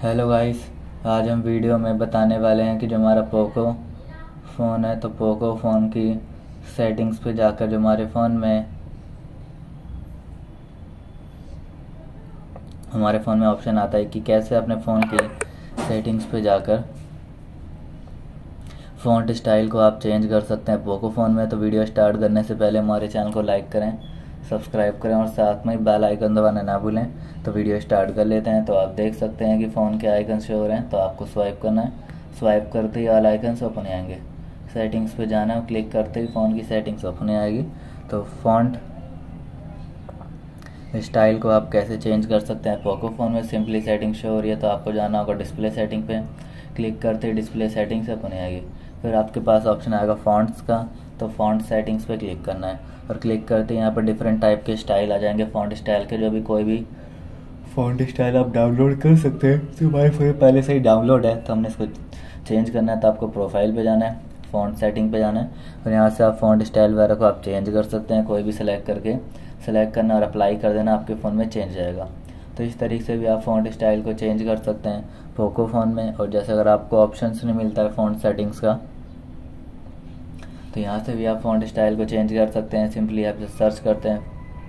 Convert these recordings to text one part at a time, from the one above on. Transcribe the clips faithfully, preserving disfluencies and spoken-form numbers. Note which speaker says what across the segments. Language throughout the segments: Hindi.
Speaker 1: हेलो गाइस, आज हम वीडियो में बताने वाले हैं कि जो हमारा पोको फ़ोन है तो पोको फ़ोन की सेटिंग्स पे जाकर जो हमारे फ़ोन में हमारे फ़ोन में ऑप्शन आता है कि कैसे अपने फ़ोन की सेटिंग्स पे जाकर फ़ॉन्ट स्टाइल को आप चेंज कर सकते हैं पोको फ़ोन में। तो वीडियो स्टार्ट करने से पहले हमारे चैनल को लाइक करें, सब्सक्राइब करें और साथ में बेल आइकन दबाना ना भूलें। तो वीडियो स्टार्ट कर लेते हैं। तो आप देख सकते हैं कि फ़ोन के आइकन शो हो रहे हैं, तो आपको स्वाइप करना है। स्वाइप करते ही ऑल आइकन्स ओपन आएंगे। सेटिंग्स पे जाना है, क्लिक करते ही फ़ोन की सेटिंग्स ओपन आएगी। तो फ़ॉन्ट स्टाइल को आप कैसे चेंज कर सकते हैं पोको फ़ोन में, सिंपली सेटिंग शो हो रही है तो आपको जाना होगा डिस्प्ले सेटिंग पे। क्लिक करते ही डिस्प्ले सेटिंग्स ओपन आएगी। फिर आपके पास ऑप्शन आएगा फ़ॉन्ट्स का, तो फ़ॉन्ट सेटिंग्स पे क्लिक करना है और क्लिक करते ही यहाँ पर डिफरेंट टाइप के स्टाइल आ जाएंगे फ़ॉन्ट स्टाइल के। जो भी कोई भी फ़ॉन्ट स्टाइल आप डाउनलोड कर सकते हैं। तो हमारे फ़ोन में पहले से ही डाउनलोड है तो हमने इसको चेंज करना है। तो आपको प्रोफाइल पे जाना है, फ़ॉन्ट सेटिंग पे जाना है और यहाँ से आप फ़ॉन्ट स्टाइल वगैरह को आप चेंज कर सकते हैं। कोई भी सिलेक्ट करके सेलेक्ट करना और अप्लाई कर देना, आपके फ़ोन में चेंज जाएगा। तो इस तरीके से भी आप फ़ॉन्ट स्टाइल को चेंज कर सकते हैं पोको फ़ोन में। और जैसे अगर आपको ऑप्शंस नहीं मिलता है फ़ॉन्ट सेटिंग्स का, तो यहाँ से भी आप फ़ॉन्ट स्टाइल को चेंज कर सकते हैं। सिंपली आप सर्च करते हैं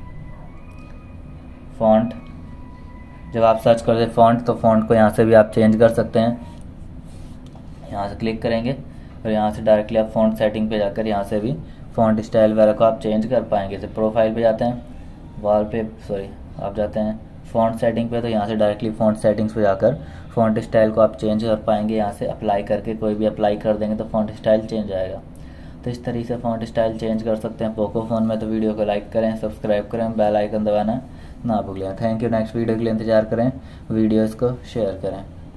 Speaker 1: फ़ॉन्ट, जब आप सर्च करते हैं फ़ॉन्ट तो फ़ॉन्ट को यहाँ से भी आप चेंज कर सकते हैं। यहाँ से क्लिक करेंगे और यहाँ से डायरेक्टली आप फ़ॉन्ट सेटिंग पे जाकर यहाँ से भी फ़ॉन्ट स्टाइल वगैरह को आप चेंज कर पाएंगे। जैसे प्रोफाइल पे जाते हैं, वॉल पे सॉरी आप जाते हैं फ़ॉन्ट सेटिंग पे, तो यहाँ से डायरेक्टली फ़ॉन्ट सेटिंग्स पे जाकर फ़ॉन्ट स्टाइल को आप चेंज कर पाएंगे। यहाँ से अप्लाई करके कोई भी अप्लाई कर देंगे तो फ़ॉन्ट स्टाइल चेंज आएगा। तो इस तरीके से फ़ॉन्ट स्टाइल चेंज कर सकते हैं पोको फ़ोन में। तो वीडियो को लाइक करें, सब्सक्राइब करें, बेल आइकन दबाना ना भूलें। Thank you. नेक्स्ट वीडियो के लिए इंतजार करें, वीडियोज़ को शेयर करें।